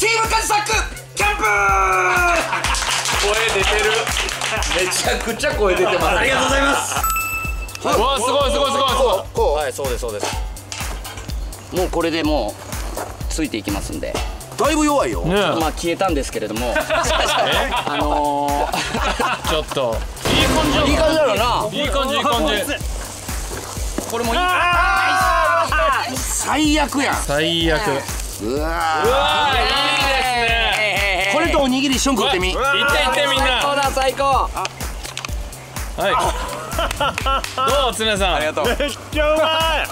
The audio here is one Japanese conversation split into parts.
チームカジサックキャンプ声出てる。 めちゃくちゃ声出てます。 ありがとうございます。 わあ、すごいすごいすごいすごい。 こう、 はい、そうですそうです。もうこれでもうついていきますんで。 だいぶ弱いよ。 ねえ、 まあ消えたんですけれども、 ちょっといい感じやな。 いい感じだろうな。 いい感じいい感じ。 これもいい。 最悪やん。 最悪。 うわうわー、いいですね。 これとおにぎり一緒に食ってみ。 いっていってみんな。 最高だ最高。 はい。どう、つねさん。ありがとう。めっちゃうまい。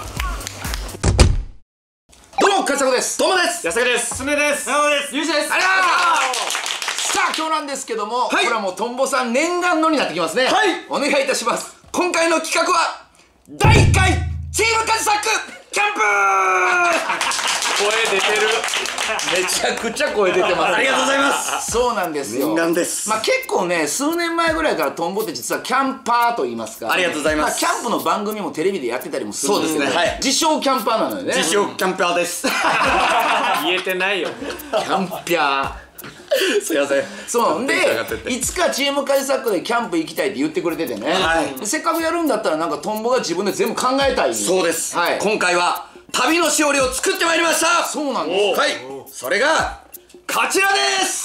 どうもカジサックです。 どうもです。 安坂です。つねです。なおです。ゆうじです。 ありがとう。さあ今日なんですけども、これはもうトンボさん念願のになってきますね。はい。お願いいたします。今回の企画は第1回チームカジサックキャンプ声出てる。 めちゃくちゃ声出てます。 ありがとうございます。 そうなんですよ。 念願です。 まあ結構ね、数年前ぐらいからトンボって実はキャンパーと言いますか。 ありがとうございます。 キャンプの番組もテレビでやってたりもするんですけど、 そうですね、はい、 自称キャンパーなのよね。 自称キャンパーです。 言えてないよ。 キャンピャー。 すいません。 そうで、いつかチームカジサックでキャンプ行きたいって言ってくれててね、 はい、 せっかくやるんだったらなんかトンボが自分で全部考えたい。 そうです、 はい、 今回は旅のしおりを作ってまいりました。 そうなんです。 はい、それがこちらです。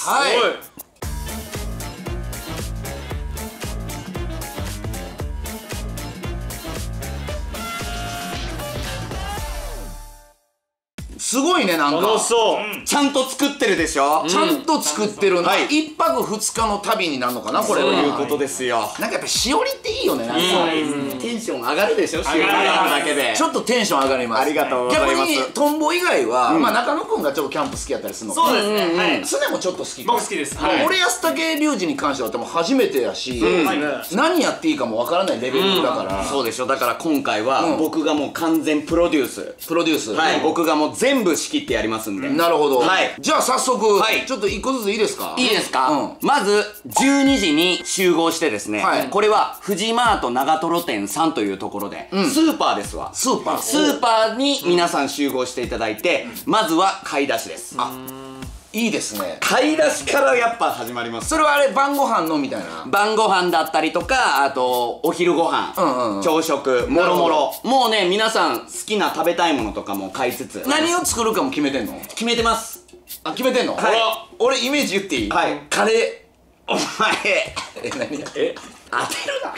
はい、すごいね、なんか楽しそう。 ちゃんと作ってるでしょ。 ちゃんと作ってる。 はい、 1泊2日の旅になるのかな、これは。 そういうことですよ。 なんかやっぱしおりっていいよね。なんかテンション上がるでしょ、しおりがあるだけで。 ちょっとテンション上がります。 ありがとうございます。 逆にトンボ以外は、まあ中野くんがちょっとキャンプ好きやったりするのか。 そうですね、はい、 常もちょっと好きか。 僕好きです。 俺安武隆二に関してはでも初めてやし、何やっていいかもわからないレベルだから。 そうでしょ。だから今回は僕がもう完全プロデュース。はい、僕がもう全部仕切ってやりますんで。 なるほど。 はい、 じゃあ早速ちょっと1個ずついいですか。 いいですか。まず12時に集合してですね、これはフジマート長瀞店さんというところで、スーパーですわ。スーパーに皆さん集合していただいて、まずは買い出しです。 いいですね。 買い出しからやっぱ始まります。 それはあれ晩ご飯のみたいな。 晩ご飯だったりとか、あとお昼ご飯、朝食、もろもろ。もうね、皆さん好きな食べたいものとかも買いつつ。 何を作るかも決めてんの？ 決めてます。 あ、決めてんの？ はい。 俺イメージ言っていい？ はい。 カレー。 お前何？ 当てるな。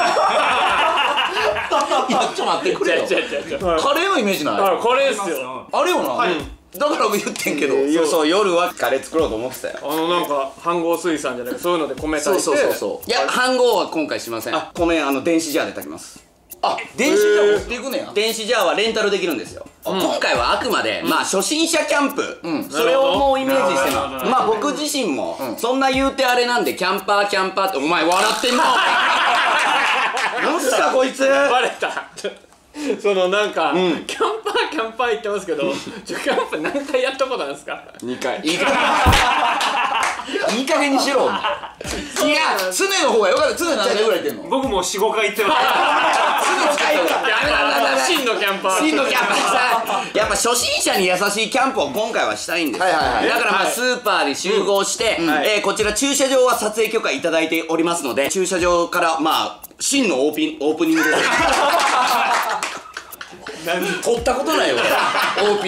いや、ちょっと待ってくれよ。カレーのイメージない？ これですよ。 あれよな。だから言ってんけど。 そう、夜はカレー作ろうと思ってたよ。 なんか飯盒水産じゃないか、そういうので米炊いて。 そう。 いや、飯盒は今回しません。米電子ジャーで炊きます。 あ、電子ジャー持っていくねや。 電子ジャーはレンタルできるんですよ。今回はあくまでまあ初心者キャンプ、それをもうイメージしてます。まあ僕自身もそんな言うてあれなんで、キャンパーってお前笑ってんの。なんすかこいつ。 バレた。そのなんか、キャンパー言ってますけど、キャンプ何回やったことあるんですか？2回。いい加減にしろ。いや、常の方がよかった。常何回ぐらい言ってんの？ 僕も4、5回行ってます。 真のキャンパー。 真のキャンパーさん。やっぱ初心者に優しいキャンプを今回はしたいんです。だからまあスーパーに集合して、こちら駐車場は撮影許可いただいておりますので、駐車場からまあ真のオープニングです。 撮ったことないよ俺。オープ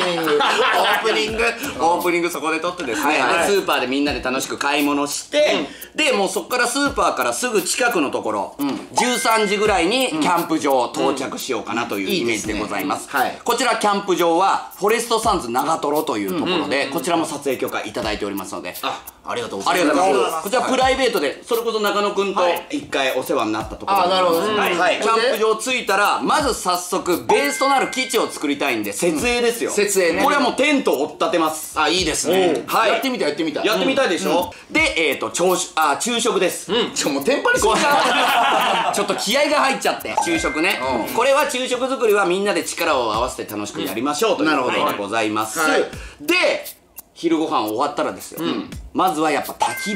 ニングそこで撮ってですね、スーパーでみんなで楽しく買い物して、でもうそこからスーパーからすぐ近くのところ、13時ぐらいにキャンプ場到着しようかなというイメージでございます。こちらキャンプ場はフォレストサンズ長瀞というところで、こちらも撮影許可いただいておりますので、 ありがとうございます。 こちらプライベートで、それこそ中野くんと一回お世話になったところで、 なるほど。キャンプ場着いたらまず早速ベースとなる基地を作りたいんで、設営ですよ。 設営ね。 これはもうテントを追っ立てます。 いいですね。やってみたい。やってみたいでしょ。で、昼食です。 もうテンパりすぎた。 ちょっと気合が入っちゃって。昼食ね。これは昼食作りはみんなで力を合わせて楽しくやりましょうということでございます。で、昼ご飯終わったらですよ、まずはやっぱ焚き火。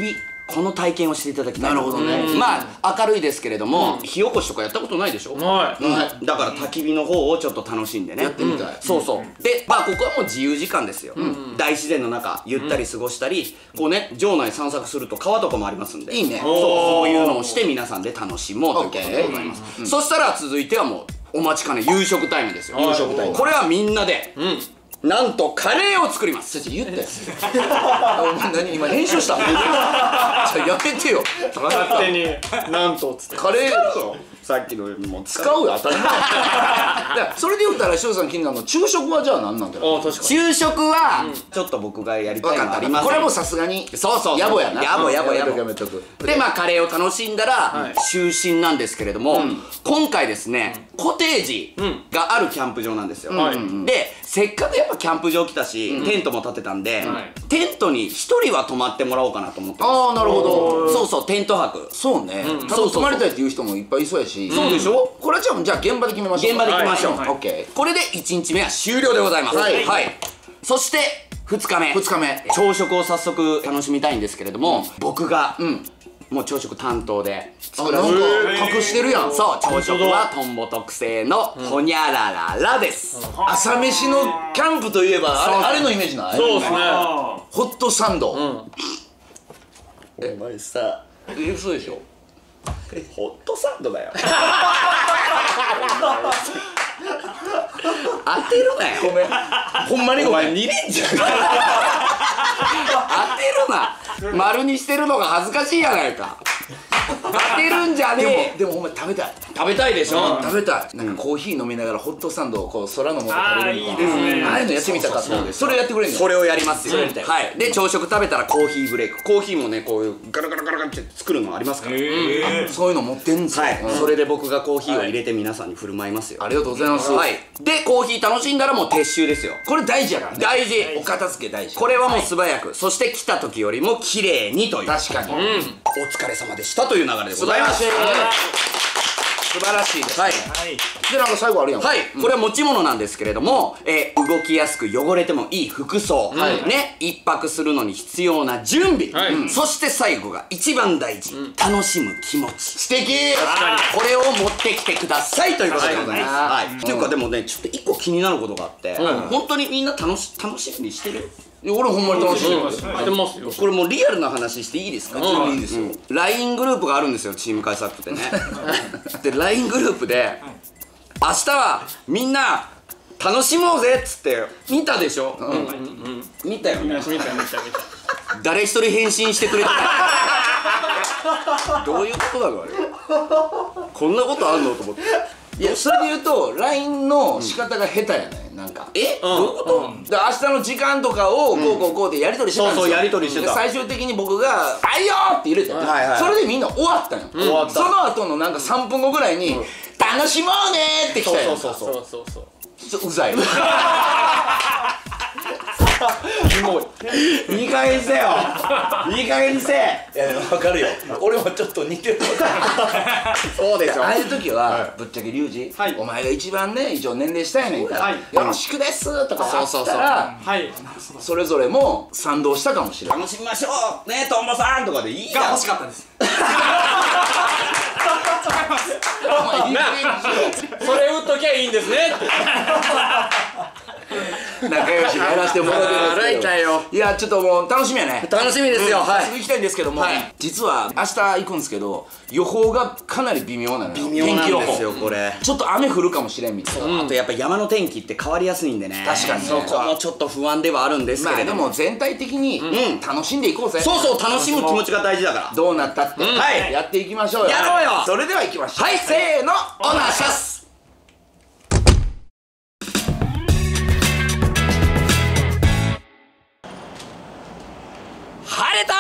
この体験をしていただきたい。 なるほどね。 まあ明るいですけれども、火起こしとかやったことないでしょ。 はい。 だから焚き火の方をちょっと楽しんでね、 やってみたい。 そうそうで、まあここはもう自由時間ですよ。大自然の中ゆったり過ごしたり、こうね城内散策すると川とかもありますんで、 いいね。 そういうのをして皆さんで楽しもうということでございます。そしたら続いてはもうお待ちかね夕食タイムですよ。 夕食タイム。 これはみんなでなんとカレーを作ります。 言ったよ。お前何今練習した？じゃあやめてよ。 勝手になんとっつってカレーさっきのも使うよ当たり前。それで言ったら翔さん気になるの昼食はじゃあ何なんだろう。 あ、確かに。 昼食はちょっと僕がやりたいのあります。 これはもうさすがにそう野暮やな。 野暮やめとく。 でまあカレーを楽しんだら就寝なんですけれども、今回ですねコテージがあるキャンプ場なんですよ。でせっかくやっぱキャンプ場来たしテントも立てたんで、テントに1人は泊まってもらおうかなと思ってます。 ああなるほど。 そうそう、テント泊。 そうね。多分泊まりたいっていう人もいっぱいいそうやし。 そうでしょ。 これはじゃあ現場で決めましょう。 現場で決めましょう。 オッケー。 これで1日目は終了でございます。はい。そして2日目。朝食を早速楽しみたいんですけれども、僕がもう朝食担当で作らせて。隠してるやん。 そう、朝食はトンボ特製のホニャラララです。 朝飯のキャンプといえばあれのイメージない？ そうですね。 ホットサンド。 お前さ、嘘でしょ。ホットサンドだよ。当てるなよ。 ごめん。ほんまにごめん。 2連じゃん。当てるな。丸にしてるのが恥ずかしいやないか。当てるんじゃねえ。 でもほんま食べたい。 食べたいでしょ。 食べたい。なんかコーヒー飲みながらホットサンドをこう空の下食べるの。 いいですね。 ああいうのやってみたかった。それやってくれんの？ それをやりますよ。はい。で朝食食べたらコーヒーブレイク。コーヒーもねこういうガラガラガラガラって作るのありますから。 そういうの持ってんすよ。 はい。それで僕がコーヒーを入れて皆さんに振る舞いますよ。 ありがとうございます。 はい。でコーヒー楽しんだらもう撤収ですよ。 これ大事やからね。 大事。 お片付け大事。 これはもう素早く、そして来た時よりも綺麗にという。 確かに。 お疲れ様でしたという流れでございます。 素晴らしいです。 はい。 でなんか最後あるやん。 はい。これは持ち物なんですけれども、動きやすく汚れてもいい服装、ね、一泊するのに必要な準備、そして最後が一番大事、楽しむ気持ち。 素敵。 これを持ってきてくださいということでございます。はい。っていうかでもね、ちょっと一個気になることがあって、本当にみんな楽しみにしてる？ 俺ほんまに楽しい。 してますよ。 これもうリアルな話していいですか？ いいですよ。 LINE グループがあるんですよ、チーム開作ってね。で LINE グループで明日はみんな楽しもうぜっつって見たでしょ。見たよね。 見た。 誰一人返信してくれてない。どういうことだろうあれ。こんなことあんのと思って。 いやそれで言うと LINE の仕方が下手やね。なんかどういうこと？ で明日の時間とかをこうってやり取りしてたんですよ。 そうやり取りしてた。 最終的に僕が「はいよ!」って入れて、それでみんな終わったんよ。その後のなんか3分後ぐらいに「楽しもうね!」って来たやん。 そう。 ちょっとうざい。 もういい加減にせよ。いい加減にせえ。 いや分かるよ。俺もちょっと似てる。 そうでしょ。 ああいう時はぶっちゃけリュウジ、お前が一番ね一応年齢下やねんから「よろしくです」とかあったらそれぞれも賛同したかもしれない。 楽しみましょうねトンボさんとかでいいじゃん。 欲しかったです。 それ打っときゃいいんですね。 仲良しにやらせてもらってますけど。 ライターよ。 いやちょっともう楽しみやね。 楽しみですよ。 すぐ行きたいんですけども、実は明日行くんですけど予報がかなり微妙なのよ。 微妙なんですよこれ。 ちょっと雨降るかもしれんみたいな。 あとやっぱ山の天気って変わりやすいんでね。 確かにね。 そこもちょっと不安ではあるんですけれども。 でも全体的に楽しんでいこうぜ。 そうそう、楽しむ気持ちが大事だから。 どうなったってやっていきましょうよ。 やろうよ。 それでは行きましょう。 はい、せーの、おなしゃす。晴れた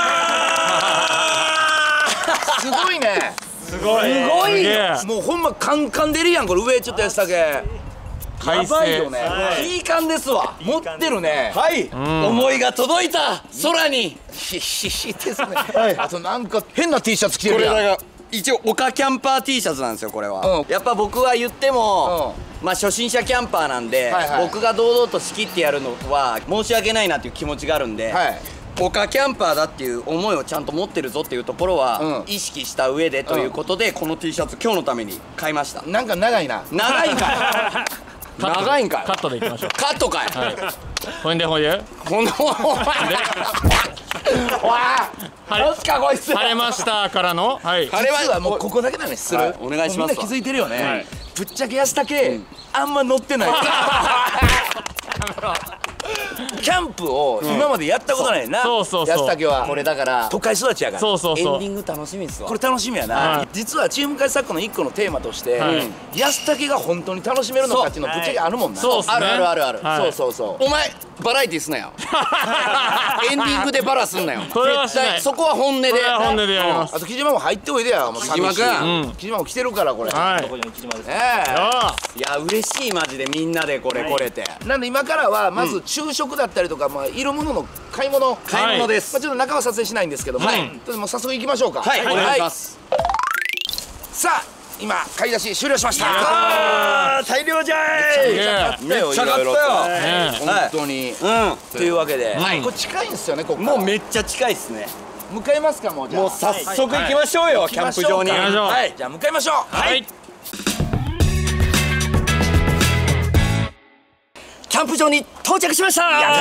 ー。 すごいね。 すごい。 もうほんまカンカン出るやんこれ。上ちょっとやつだけやばいよね。いい感ですわ。持ってるね。はい、 思いが届いた空に。 ひしひですね。あとなんか変な T シャツ着てるやん。 これが一応岡キャンパー T シャツなんですよこれは。やっぱ僕は言ってもまあ初心者キャンパーなんで僕が堂々と仕切ってやるのは申し訳ないなっていう気持ちがあるんで岡キャンパーだっていう思いをちゃんと持ってるぞっていうところは意識した上でということで、この T シャツ今日のために買いました。 なんか長いな。 長いんかい長いんかい。 カットでいきましょう。 カットかい。 ほんでほんで晴れましたからの、 晴れはもうここだけだね。する。 お願いします。 みんな気づいてるよね。ぶっちゃけ安武あんま乗ってない。キャンプを今までやったことないな。安武はこれだから都会育ちやから。 エンディング楽しみですわ。 これ楽しみやな。実はチーム開作の一個のテーマとして安武が本当に楽しめるのかっていうのぶっちゃけあるもんな。 あるあるある。 そうお前バラエティーすなよ。エンディングでバラすんなよ。 それはしない。 そこは本音で。 本音でやります。 あと木島も入っておいでや。 木島君。 木島も来てるからこれ。 はいいや嬉しいマジでみんなでこれ来れて。 なんで今からはまず昼食だったりとかいるものの買い物です。 ちょっと中は撮影しないんですけども、もう早速行きましょうか。 はいお願いします。 さあ今買い出し終了しました。 大量じゃい。めっちゃ買ったよ。本当に。というわけでこれ近いんですよね。ここもうめっちゃ近いですね。 向かいますか。もうじゃあもう早速行きましょうよ。キャンプ場に。 はい、じゃあ向かいましょう。 はい。 キャンプ場に到着しました。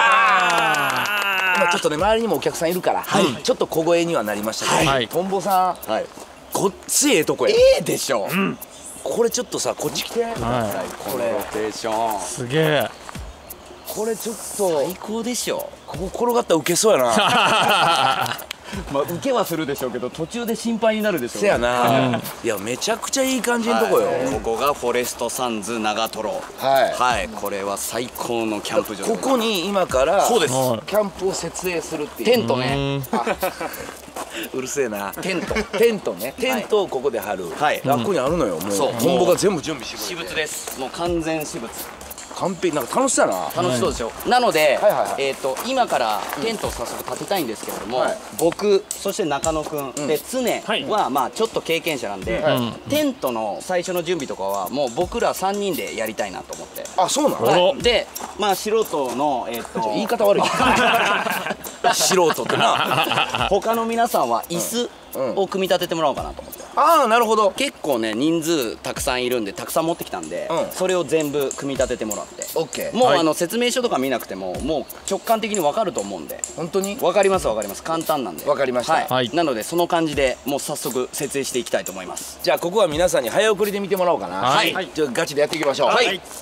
今ちょっとね周りにもお客さんいるからちょっと小声にはなりましたけど、トンボさんごっついええとこや。 でしょ。 これちょっとさこっち来て。 これローテーションすげえ。 これちょっと最高でしょ。 ここ転がったらウケそうやな。 まあ受けはするでしょうけど途中で心配になるでしょう。 せやな。いやめちゃくちゃいい感じのとこよ。 ここがフォレストサンズ長瀞。はいこれは最高のキャンプ場。 ここに今からそうですキャンプを設営するっていうテントね。 うるせえな。 テントね。テントをここで張る。ここにあるのよ。もうそうトンボが全部準備して私物です。もう完全私物。 完璧。なんか楽しそうやな。 楽しそうでしょ。なので今からテントを早速立てたいんですけれども、僕そして中野くんで常はまあちょっと経験者なんでテントの最初の準備とかはもう僕ら3人でやりたいなと思って。 あ、そうなの。 でまあ素人の言い方悪い。素人ってな。 他の皆さんは椅子を組み立ててもらおうかなと思って。 ああなるほど。 結構ね人数たくさんいるんでたくさん持ってきたんでそれを全部組み立ててもらって。もう説明書とか見なくてももう直感的に分かると思うんで。 本当に分かります簡単なんで。 分かりました。 なのでその感じでもう早速設営していきたいと思います。 じゃあここは皆さんに早送りで見てもらおうかな。じゃあガチでやっていきましょう。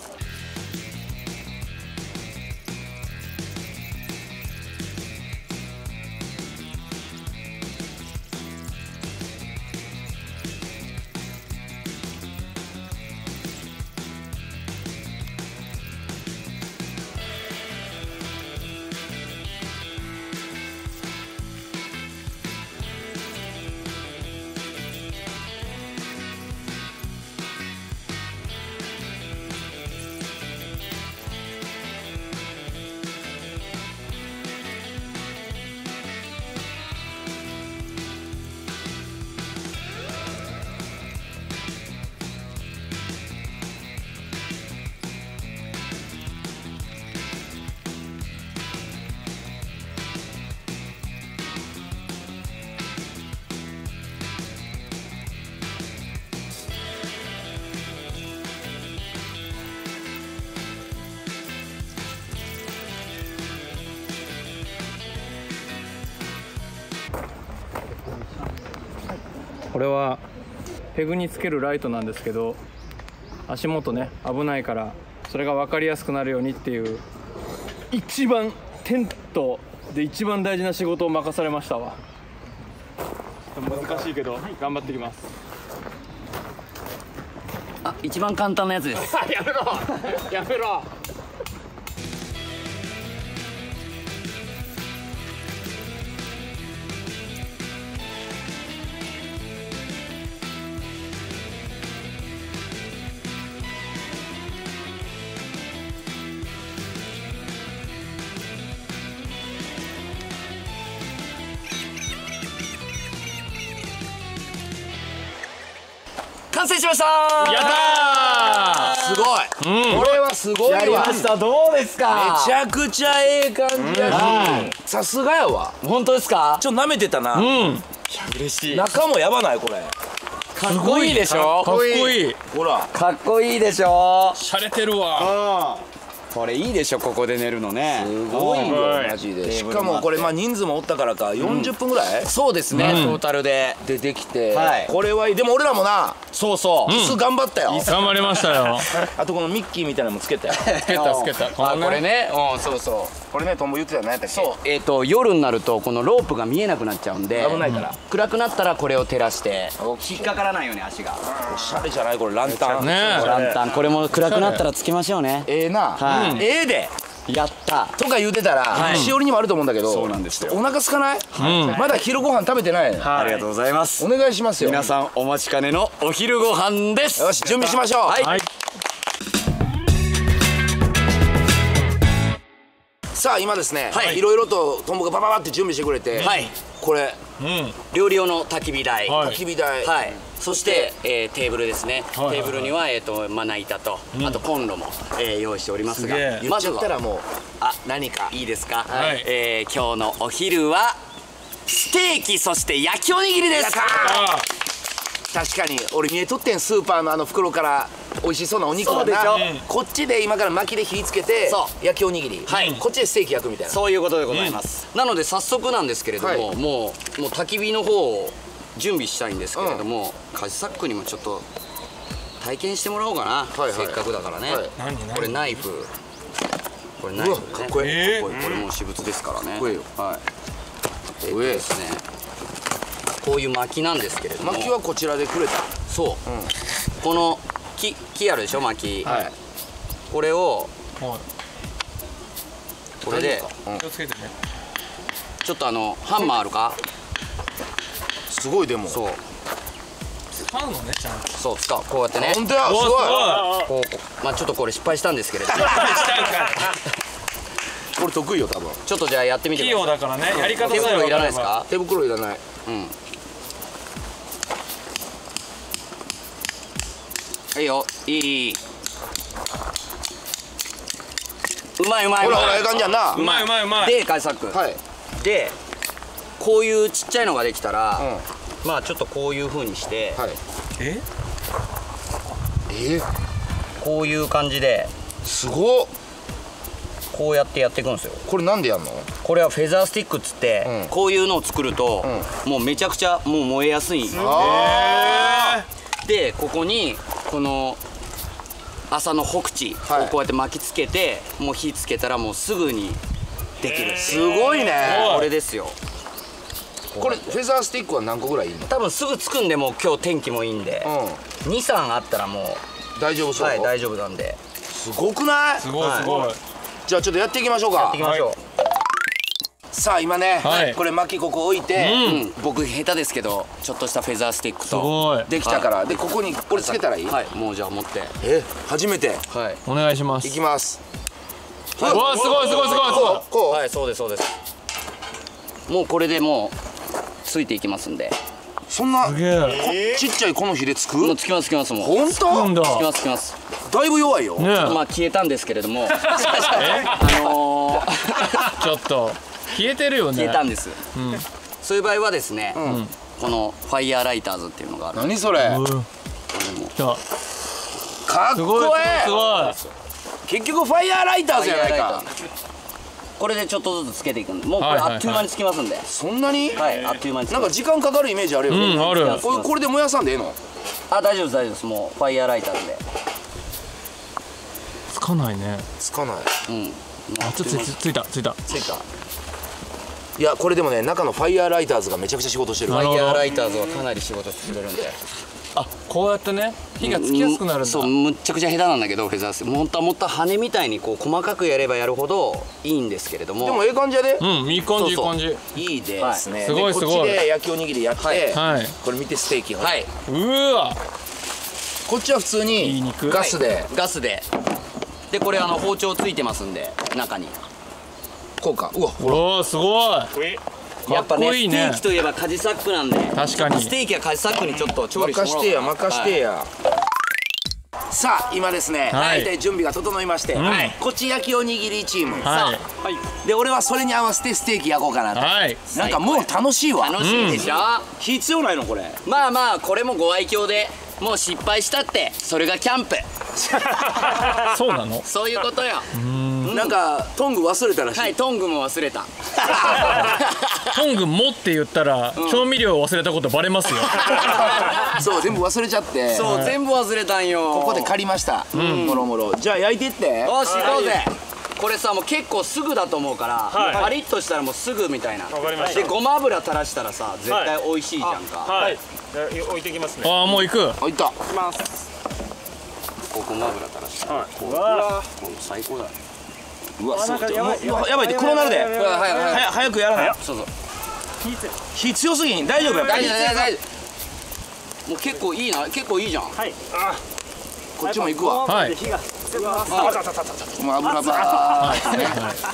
これはペグにつけるライトなんですけど、足元ね危ないからそれが分かりやすくなるようにっていう、一番テントで一番大事な仕事を任されましたわ。難しいけど頑張ってきます。 あ、一番簡単なやつです。 やめろやめろ。 完成しました。 やったー。 素すごい。これはすごいわ。 やりました。どうですか？ めちゃくちゃええ感じやし、さすがやわ。 本当ですか？ ちょっと舐めてたな。 嬉しい。 中もやばないこれ。 かっこいいでしょ？ かっこいい。 ほら。 かっこいいでしょ？ 洒落てるわ。 これいいでしょ、ここで寝るのね。 すごいよマジで。しかもこれまあ人数もおったからか40分ぐらいそうですね、トータルででできて、 はいこれはいい。でも俺らもな、 そうそう、 椅子頑張ったよ。 頑張りましたよ。 あとこのミッキーみたいなのもつけたよ。 つけたつけた。 あ、これね、うん、そうそう、 これね、トンボ言ってたよ、何やったっけ。 そう、夜になるとこのロープが見えなくなっちゃうんで、 危ないから。 暗くなったらこれを照らして引っかからないように足が。 おしゃれじゃないこれ、ランタン。 ねランタン、これも暗くなったらつけましょうね。 ええな。 はいええで。 やった。 とか言うてたら、しおりにもあると思うんだけど、 そうなんですよ。 お腹空かない？まだ昼ご飯食べてない。 ありがとうございます。 お願いしますよ。 皆さんお待ちかねのお昼ご飯です。 よし、準備しましょう。 はい。 さあ今ですね、 はいいろいろとトンボがバババって準備してくれて、 はい。 これ料理用の焚き火台。 はい焚き火台、 はい。そして、テーブルですね。 はいはいテーブルにはまな板と、あとコンロも、用意しておりますが、 すげえ言っちゃったらもうあ、 何かいいですか。 はい今日のお昼はステーキ、そして焼きおにぎりです。 あ確かに俺見えとってん、スーパーのあの袋から美味しそうなお肉がそうでしょな、こっちで今から薪で火つけてそ焼きおにぎり、 はいこっちでステーキ焼くみたいな。 そういうことでございます。なので早速なんですけれども、 はいもう焚き火の方を準備したいんですけれども、カジサックにもちょっと体験してもらおうかな。 はいせっかくだからね。 はい何これナイフ。これナイフ、ね。 うわかっこいいこれもう私物ですからね。 かっこいいよ。 はい。 うえですね。こういう薪なんですけれども。 薪はこちらでくれた。 そう。この木あるでしょ、薪。 はい。 これをはこれでい。気をつけてね。 ちょっとハンマーあるか？ すごいでも。 そう使うのね、ちゃんと。 そう使う。こうやってね。 本当や、すごい。 こうまあちょっとこれ失敗したんですけれども。 これ得意よ多分。 ちょっとじゃあやってみて器ください。 用だからね、やり方さえ手袋いらないです分かか？ 手袋いらない。 いいよ、いい。うまいうまい。 ほらほら、ええ感じやんな。 れば。うまいうまいうまい。 で、カイサック。 はい。 で、こういうちっちゃいのができたら、まあちょっとこういう風にして、 はい。 え？ こういう感じで、 すごっ。 こうやってやっていくんですよ。 これなんでやんの？ これはフェザースティックっつって、こういうのを作ると、もうめちゃくちゃもう燃えやすい。で、ここにこの麻のホクチをこうやって巻きつけて、もう火つけたらもうすぐにできる。 すごいね。 これですよ。 これフェザースティックは何個ぐらいいいの？ 多分すぐつくんで、もう今日天気もいいんで、23あったらも大丈夫そう。 う、はい、大丈夫なんで。 すごくない？ すごいすごい。 じゃあちょっとやっていきましょうか。 行きましょう。 さあ今ね、 はいこれ薪ここ置いて、 僕下手ですけど、ちょっとしたフェザースティックすと。 ごい。 できたからでここにこれつけたらいい？ はい、もうじゃあ持って。 初めてはい。 お願いします。 いきます。 うわ、すごいすごいすごいすごい。 こうはい、そうですそうです。もうこれでもうついていきますんで。 そんなすげえ。 ちっちゃいこの火でつく？ もうつきますつきますもう。 本当？ なんだ。 つきますつきます。 だいぶ弱いよ。 ねまあ消えたんですけれども、 ちょっと消えてるよね。 消えたんです。そういう場合はですね、このファイヤーライターズっていうのがある。 何それ？ うん。来た。 かっすごいこすごい。 結局ファイヤーライターズやないか。 これでちょっとずつつけていくんで、もうこれはいはいはいあっという間につきますんで。 そんなに？ はい、あっという間につきます。 なんか時間かかるイメージあるよ。 うん、ある。 これで燃やさんでええの？ あ、大丈夫です大丈夫です。もうファイヤーライターズで。 つかないね。 つかない。 うん。 あ、ちょっとついたついた。 ついた。いやこれでもね、中のファイヤーライターズがめちゃくちゃ仕事してる。 ファイヤーライターズはかなり仕事してくれるんで。 あ、こうやってね、火がつきやすくなるんだ。 そう、むっちゃくちゃ下手なんだけど、フェザースもっと羽みたいにこう細かくやればやるほどいいんですけれども。 でもええ感じやで。 うん、いい感じいい感じ。 いいですね。 すごいすごいでこっちで焼きおにぎりやって、 はい。 これ見てステーキ。 はい。 うーわ。 こっちは普通にいい肉ガスで。 ガスで。でこれ包丁ついてますんで、中に。 こうか。うわ。 おお、すごい。 やっぱね、 かっこいいねステーキといえばカジサックなんで。 確かにステーキはカジサックにちょっと調理してもらおうかな。 任してや。 さあ今ですね、 はい大体準備が整いまして、こっち焼きおにぎりチーム、 はいで俺はそれに合わせてステーキ焼こうかなと、 はいなんかもう楽しいわ。 楽しいでしょ。 必要ないのこれ。 まあまあこれもご愛嬌で、もう失敗したってそれがキャンプ。 そうなの？ そういうことよ。 なんかトング忘れたらしい。 はい、トングも忘れた。 トングもって言ったら調味料を忘れたことバレますよ。 そう全部忘れちゃって、 そう全部忘れたんよ。 ここで借りました。もろもろ。じゃあ焼いてって。 よし行こうぜ。これさもう結構すぐだと思うから、パリッとしたらもうすぐみたいな。 わかりました。 でごま油垂らしたらさ絶対美味しいじゃんか。 はい。置いてきますね。 ああもう行く。 あ、いった。 ごま油垂らして。 はい。うわこれ最高だ。 うわ、そうやばいやばいってこうなるで。 はい早くやらない。 そうそう。 火強すぎん。大丈夫やっぱり。 大丈夫大丈夫大丈夫。もう結構いいな、結構いいじゃん。 はい。 こっちも行くわ。 はい火が。 もう油バーってね。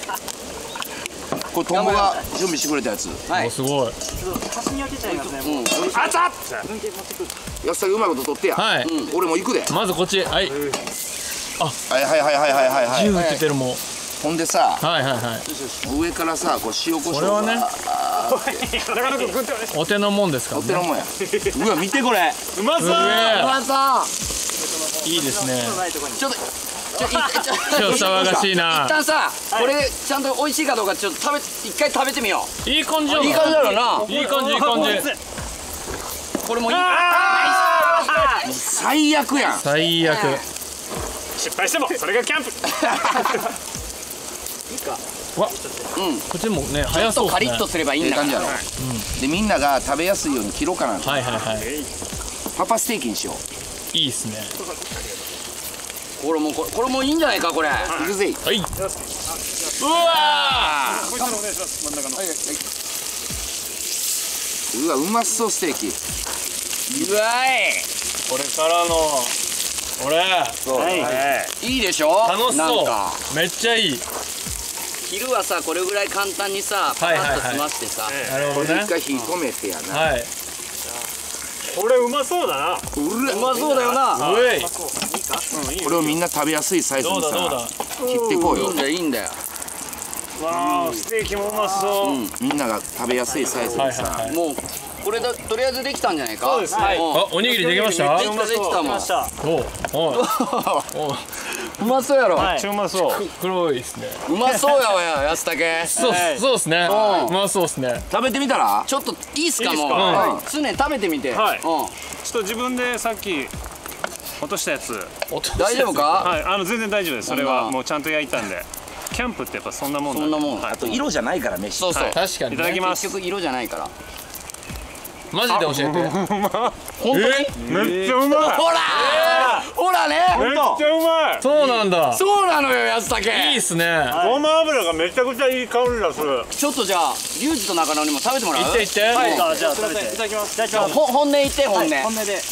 これトンボが準備してくれたやつ。 はいおすごい。 端に焼けちゃいますね。もう。 あつっ。安田うまいこと取ってや。 はい俺も行くで。 まずこっち。はいはい。 銃撃ってるもん。 ほんでさ、 はい上からさこう塩コショウこれはねなかなかグッとね。 お手のもんですからね。 お手のもんや。うわ見てこれ。 うまそう。 すげえまさいいですね。 ちょっとちょっと騒がしいな一。旦さ、これちゃんと美味しいかどうかちょっと一回食べてみよう。 いい感じだな。 いい感じだろうな。 いい感じいい感じ。 これもいい。 最悪やん。 最悪。 失敗してもそれがキャンプ。 わ、こっちもね早そうですね。 カリッとすればいいんだから。 いい感じやろ。でみんなが食べやすいように切ろうかなと。 はい。 パパステーキにしよう。 いいですね。 これもいいんじゃないかこれ。 いくぜ。 はい。うわこいつのお願いします。真ん中の。 うわうまそうステーキ。 うわこれからの俺いいでしょ。 楽しそうなんか。 めっちゃいい。 昼はさこれぐらい簡単にさパパッと済ましてさ。 なるほどねこれで一。回火止めてやな。 はい。 これうまそうだな。 うまそうだよな。 うえい。 これをみんな食べやすいサイズにさどうだどうだ。 切ってこうよいいん。だよいいんだよ。 わあ、ステーキもうまそう。 みんなが食べやすいサイズにさ。 もうこれだとりあえずできたんじゃないか。 そうですね。 うんあ、おにぎりできました？ できたできたもん。 ました。 おううまそうやろ。 めっちゃうまそう。 黒いですね。 うまそうやわや安武。 そうですね。うまそうですね。 食べてみたら？ ちょっといいっすかもう。 いいっすか常に食べてみて。 はいうん。 ちょっと自分でさっき落としたやつ。 大丈夫か？ はい、全然大丈夫です。それはもうちゃんと焼いたんで。キャンプってやっぱそんなもんだ。 そんなもん。 はい。 あと色じゃないから飯。 そうそう。 確かにね。 いただきます。 結局色じゃないから。 マジで教えて。 本当に？ めっちゃうまい。 ほらほらね。 めっちゃうまい。 そうなんだ。 そうなのよ安武。 いいっすね。 ごま油がめちゃくちゃいい香りがする。 ちょっとじゃあリュウジと中野にも食べてもらう？ いっていって。 はいじゃあ食べて。いただきます。いただきます。 本音言って本音。 本音で。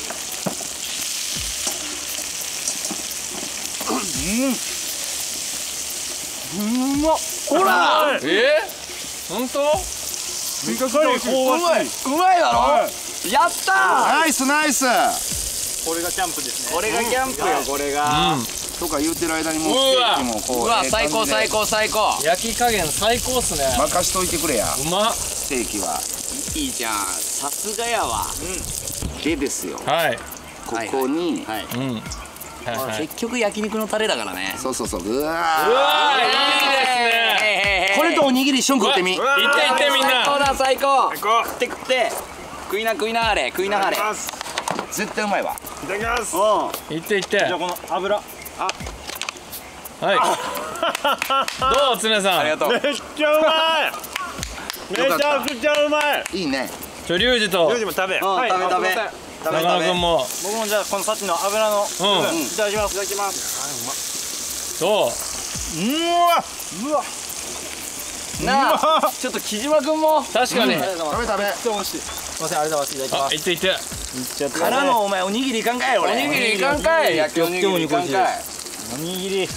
ほら本当？ めちゃくちゃ香ばしい。 うまいだろ。やったー。 ナイスナイス。 これがキャンプですね。 これがキャンプよこれが。 とか言うてる間にもうステーキもこう。 うわ最高最高最高。 焼き加減最高っすね。 任しといてくれや。 うまっ。 ステーキは。 いいじゃん。さすがやわ。 でですよ。 はい。 ここに。 はい。 うん。はいはい。 結局焼肉のタレだからね。 そうそうそう。うわうわいいですね。 これとおにぎり一緒に食ってみ。 いっていってみん最高な。 だ最高。 最高。 食って食って。食いな食いなはれ食いなはれ。 絶対うまいわ。 いただきます。 いっていって。 じゃあこの油。 はい。どう常さん。 ありがとう。 めっちゃうまい。めちゃくちゃうまい。 いいね。 リュウジとジョージも食べ。 はい食べ食べ。 中野くんも。 僕もじゃあこのさっきの油の部分いただきます。いただきます。 どう？ うわ。 なあちょっと木島くんも。 確かに。 食べ食べ。 すいません、ありがとうございます。いただきあ、 ます。 いっていって。 からのお前おにぎりいかんかい俺。 おにぎりいかんかい。焼きおにぎりいかんかい。 おにぎり。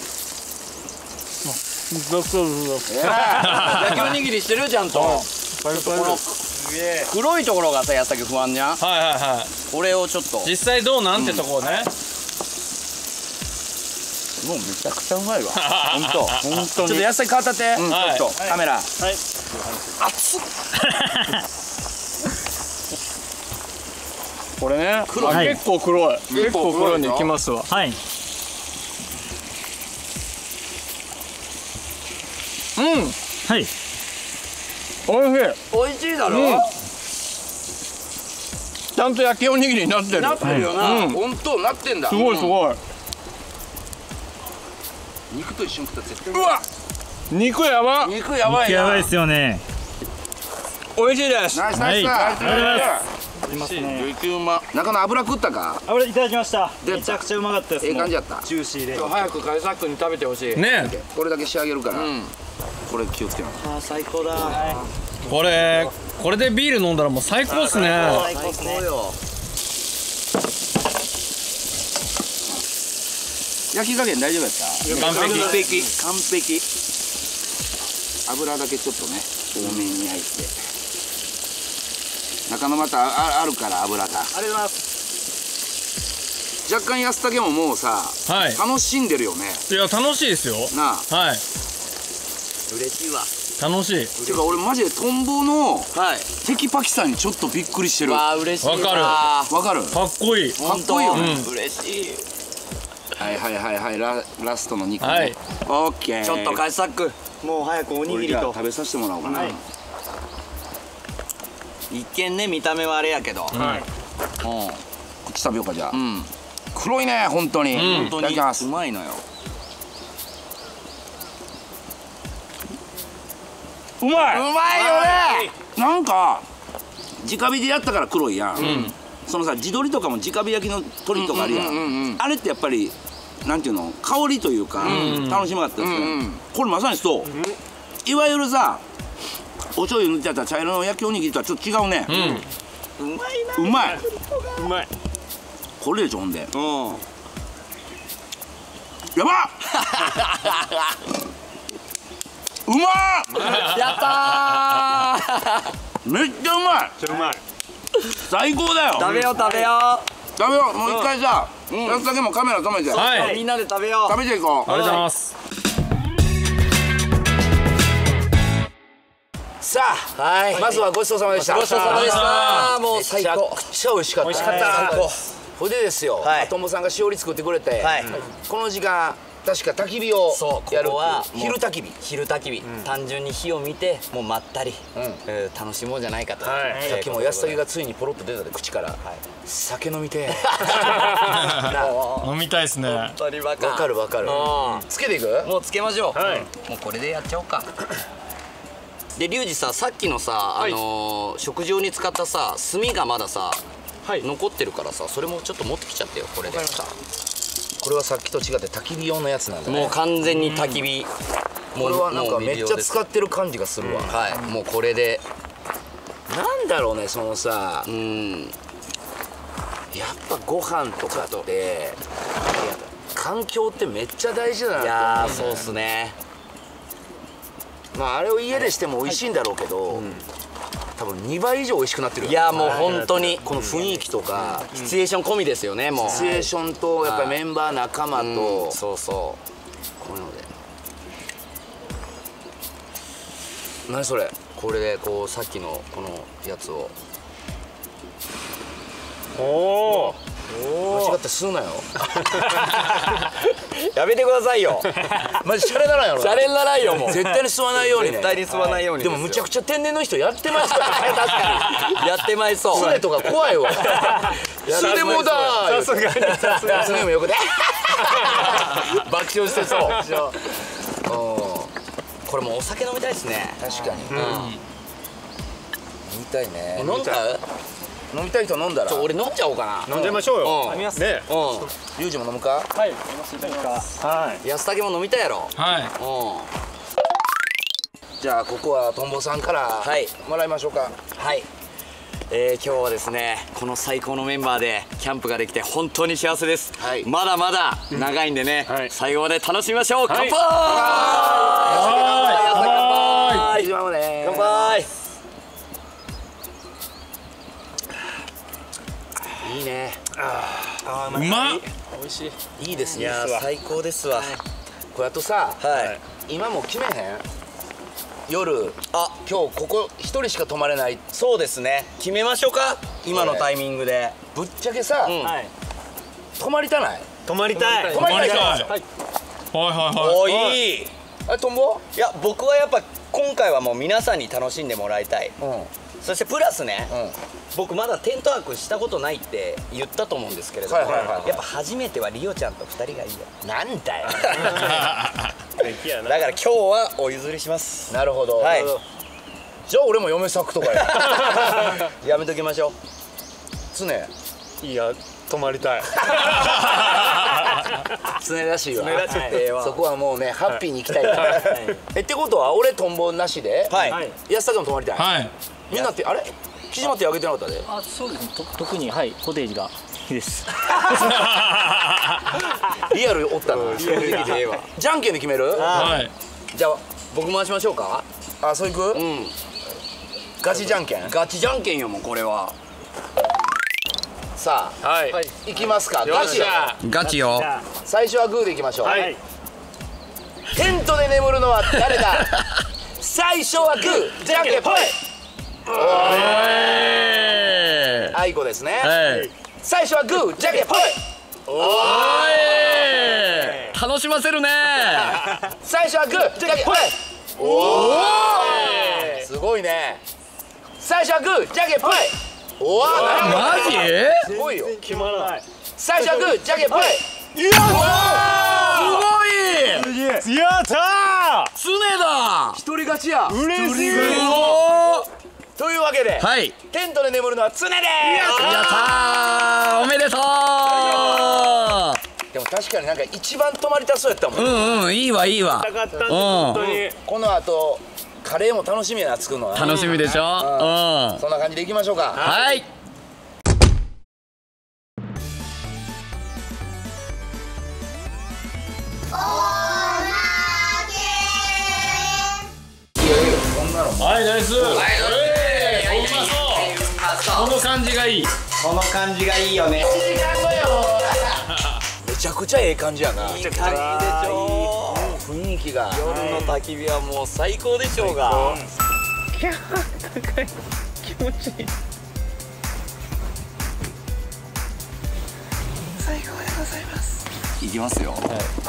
焼きおにぎりしてるちゃんと。この黒いところがさ安武不安じゃん。 はいはいはい。 これをちょっと。 実際どうなんてとこをね。 もうめちゃくちゃうまいわ。本当。本当に。ちょっと野菜変わったって。ちょっとカメラ。はい。熱っ。 これね、結構黒い。結構黒いんでいきますわ。はい。うん。はい。おいしい。 美味しいだろ。 ちゃんと焼きおにぎりになってる。 なってるよな。本当なってんだ。 すごいすごい。 肉と一緒に食ったら絶対。 うわ。肉やば。 肉やばいな。 やばいですよね。 美味しいです。 ナイスナイス。ありがとうございます。 いますね。 激うま。中の油食ったか。 油いただきました。めちゃくちゃうまかったです。 ええ感じやった。 ジューシーで。 早くカイサックに食べてほしい。ね。 これだけ仕上げるから。これ気をつけな。 あ、最高だ。 これでビール飲んだらもう最高っすね。 最高よ。 焼き加減大丈夫やった？ 完璧。 完璧。油だけちょっとね多めに焼いて。中のまたあるから油が。ありがとうございます。若干安武ももうさ、楽しんでるよね。 いや楽しいですよ。 なあ。はい。 嬉しいわ。 楽しい。 てか俺マジでトンボのテキパキさんにちょっとびっくりしてる。 わあ嬉しい。 わかる。 わかる。 かっこいい。 かっこいいよね。 嬉しい。 はいラストの肉はいね。オッケー。 ちょっとカイサック。 もう早くおにぎりと食べさせてもらおうかな。 一見ね見た目はあれやけど。 こっち食べようかじゃあ。黒いね本当に。 本当にいただきます。 うまいのよ。 うまい。うまいよね。なんか直火でやったから黒いやん。そのさ地鶏とかも直火焼きの鶏とかあるやん。あれってやっぱりなんていうの香りというか楽しみかったですね。これまさにそう。いわゆるさお醤油塗ってやった茶色の焼きおにぎりとはちょっと違うね。 うまいな。 うまい。 うまい。 これでしょほんで。やばっ。うまっ。 やったー。 めっちゃうまい。 うまい。 最高だよ。 食べよう食べよ食べよう。もう一回さやつだけもカメラ止めてう。みんなで食べよう。 食べていこう。 ありがとうございます。 さあまずはごちそうさまでした。 ごちそうさまでした。もう最高。 めちゃくちゃ美味しかった。 美味しかった。最高。 ほいでですよトンボさんがしおり作ってくれてこの時間確か焚き火をやる。昼焚き火。 昼焚き火。単純に火を見てもうまったり楽しもうじゃないかと。 さっきも安武がついにポロッと出たで口から酒飲みて飲みたいですね。 本当にバカ。 わかるわかる。つけていく？ もうつけましょう。もうこれでやっちゃおうか。でリュウジさ、さっきのさ食事用に使ったさ炭がまださ残ってるからさ、それもちょっと持ってきちゃってよ。これで。 これはさっきと違って焚き火用のやつなんだね。 もう完全に焚き火。 これはなんかめっちゃ使ってる感じがするわ。 はい、もうこれで。 なんだろうねそのさ、やっぱご飯とかって環境ってめっちゃ大事だな。 いやーそうっすね。 まああれを家でしても美味しいんだろうけど、多分2倍以上美味しくなってるよ。 いやもう本当にこの雰囲気とかシチュエーション込みですよね。もうシチュエーションとやっぱりメンバー仲間とそうそうこういうので。何それ？ これでこうさっきのこのやつを間違って吸うなよ。 やめてくださいよ。 マジシャレならんやろ。 シャレにならんよもう。 絶対に吸わないようにね。 絶対に吸わないように。 でもむちゃくちゃ天然の人やってますからね。 確かにやってまいそう。 杖とか怖いわ。吸でもだー。 さすがにさすがに。 爪もよくね。爆笑してそう。 これもうお酒飲みたいですね。 確かに。飲みたいね。 飲んじゃう？ 飲みたい人飲んだら。 俺飲んじゃおうかな。 飲んじゃいましょうよ。 飲みますね。 ユージも飲むか？ はい。飲みますか。はい。 安武も飲みたいやろ。 はい。 じゃあここはトンボさんからもらいましょうか。 はい。今日はですねこの最高のメンバーでキャンプができて本当に幸せです。まだまだ長いんでね最後まで楽しみましょう。乾杯。乾杯。乾杯。 いいね。 うまっ。 美味しい。 いいですね。 いや最高ですわ。 これあとさ、 今もう決めへん？ 夜今日ここ一人しか泊まれない。 そうですね。決めましょうか。今のタイミングで。 ぶっちゃけさ、 はい。 泊まりたない？ 泊まりたい。 泊まりたい。 はい。 おいい。 あれトンボ？ いや僕はやっぱ今回はもう皆さんに楽しんでもらいたい。そしてプラスね、僕まだテントワークしたことないって言ったと思うんですけれども、やっぱ初めてはリオちゃんと2人がいいよ。 なんだよ。 敵やな。 だから今日はお譲りします。 なるほど。 はい。 じゃあ俺も嫁作とかや。 やめときましょう。 常。 いや、泊まりたい。 常らしいわ。 常らしいってそこはもうねハッピーに行きたいから。ってことは俺トンボなしで、安田君も泊まりたい。 はい。 みんなってあれ？木島ってあげてなかったで。 あ、そうですね。特にコテージがいいです。 リアルおったな。正直でええわ。じゃんけんで決める？ はい。 じゃあ僕回しましょうか。 あ、そういく？ガチじゃんけん？ ガチじゃんけんよもうこれは。 さあ、 はい。 行きますか。 よガチ。 っしゃ。 ガチよ。 最初はグーでいきましょう。 はい。 テントで眠るのは誰だ？最初はグー、じゃんけんぽい。あいこですね。最初はグー、じゃんけんぽい。 楽しませるね。 最初はグー、じゃんけんぽい。すごいね。最初はグー、じゃんけんぽい。おお、 マジ？ すごいよ。 決まらない。 最初はグー、じゃんけんぽい。 すごい。 やったー。 常だ。 一人勝ちや。 嬉しい。 というわけで、テントで眠るのは常でーす。 やったー。おめでとう。 でも確かになんか一番泊まりたそうやったもん。 いいわいいわ。 なかったんで本当に。 この後カレーも楽しみやな、作るのは。 楽しみでしょ。 そんな感じでいきましょうか。 はい。 はい、ナイス。この感じがいい。 この感じがいいよね。 めちゃくちゃええ感じやな。 いい感じでしょ。 雰囲気が。 夜の焚き火はもう最高でしょうが。 いやー、高い。気持ちいい。最高でございます。 いきますよ。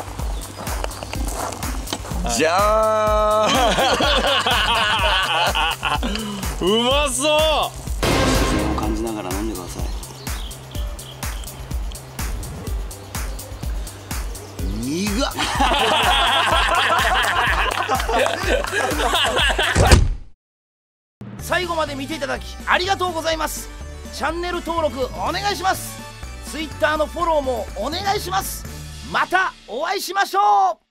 じゃーん。 うまそう。 自然を感じながら飲んでください。苦っ。 最後まで見ていただきありがとうございます。チャンネル登録お願いします。Twitter のフォローもお願いします。またお会いしましょう。